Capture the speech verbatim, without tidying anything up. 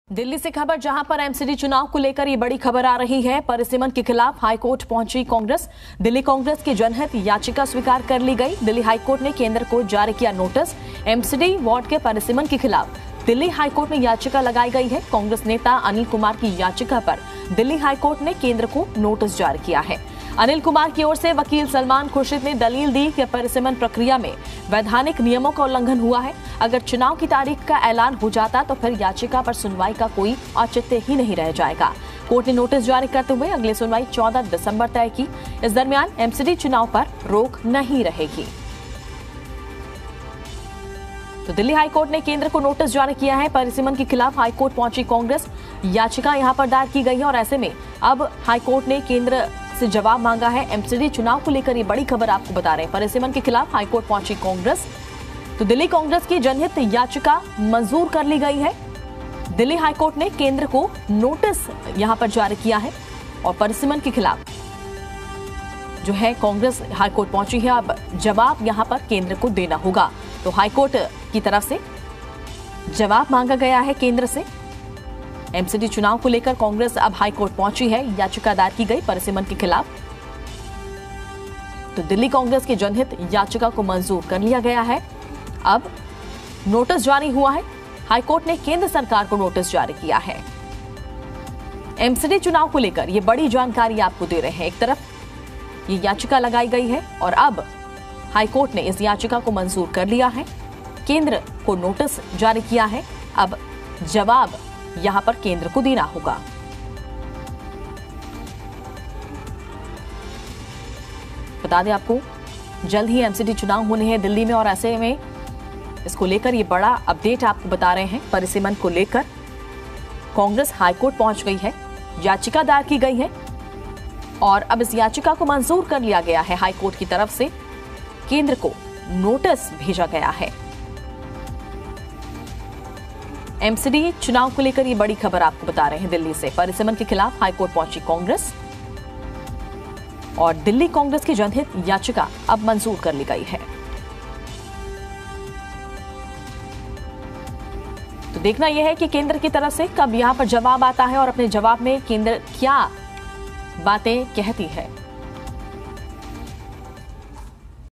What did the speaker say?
दिल्ली से खबर, जहां पर एमसीडी चुनाव को लेकर ये बड़ी खबर आ रही है। परिसीमन के खिलाफ हाईकोर्ट पहुंची कांग्रेस। दिल्ली कांग्रेस की जनहित याचिका स्वीकार कर ली गई। दिल्ली हाईकोर्ट ने केंद्र को जारी किया नोटिस। एमसीडी वार्ड के परिसीमन के खिलाफ दिल्ली हाईकोर्ट में याचिका लगाई गई है। कांग्रेस नेता अनिल कुमार की याचिका पर दिल्ली हाईकोर्ट ने केंद्र को नोटिस जारी किया है। अनिल कुमार की ओर से वकील सलमान खुर्शीद ने दलील दी कि परिसीमन प्रक्रिया में वैधानिक नियमों का उल्लंघन हुआ है। अगर चुनाव की तारीख का ऐलान हो जाता तो फिर याचिका पर सुनवाई का कोई औचित्य ही नहीं रह जाएगा। कोर्ट ने नोटिस जारी करते हुए अगली सुनवाई चौदह दिसंबर तय की। इस दरमियान एमसीडी चुनाव पर रोक नहीं रहेगी। तो दिल्ली हाईकोर्ट ने केंद्र को नोटिस जारी किया है। परिसीमन के खिलाफ हाईकोर्ट पहुंची कांग्रेस। याचिका यहां पर दायर की गई है और ऐसे में अब हाईकोर्ट ने केंद्र से जवाब मांगा है। एमसीडी चुनाव को लेकर ये बड़ी खबर आपको बता रहे हैं। परिसीमन के खिलाफ हाईकोर्ट पहुंची कांग्रेस। तो दिल्ली कांग्रेस की जनहित याचिका मंजूर कर ली गई है। दिल्ली हाईकोर्ट ने केंद्र को नोटिस यहां पर जारी किया है और परिसीमन के खिलाफ जो है कांग्रेस हाईकोर्ट पहुंची है। अब जवाब यहां पर केंद्र को देना होगा। तो हाईकोर्ट की तरफ से जवाब मांगा गया है केंद्र से। एमसीडी चुनाव को लेकर कांग्रेस अब हाईकोर्ट पहुंची है। याचिका दायर की गई परिसीमन के खिलाफ। तो दिल्ली कांग्रेस की जनहित याचिका को मंजूर कर लिया गया है। अब नोटिस जारी हुआ है। हाईकोर्ट ने केंद्र सरकार को नोटिस जारी किया है। एमसीडी चुनाव को लेकर यह बड़ी जानकारी आपको दे रहे हैं। एक तरफ ये याचिका लगाई गई है और अब हाईकोर्ट ने इस याचिका को मंजूर कर लिया है। केंद्र को नोटिस जारी किया है। अब जवाब यहां पर केंद्र को देना होगा। बता दें आपको, जल्द ही एमसीडी चुनाव होने हैं दिल्ली में और ऐसे में इसको लेकर ये बड़ा अपडेट आपको बता रहे हैं। परिसीमन को लेकर कांग्रेस हाईकोर्ट पहुंच गई है। याचिका दायर की गई है और अब इस याचिका को मंजूर कर लिया गया है। हाईकोर्ट की तरफ से केंद्र को नोटिस भेजा गया है। एमसीडी चुनाव को लेकर ये बड़ी खबर आपको बता रहे हैं दिल्ली से। परिसीमन के खिलाफ हाईकोर्ट पहुंची कांग्रेस और दिल्ली कांग्रेस की जनहित याचिका अब मंजूर कर ली गई है। तो देखना यह है कि केंद्र की तरफ से कब यहां पर जवाब आता है और अपने जवाब में केंद्र क्या बातें कहती है।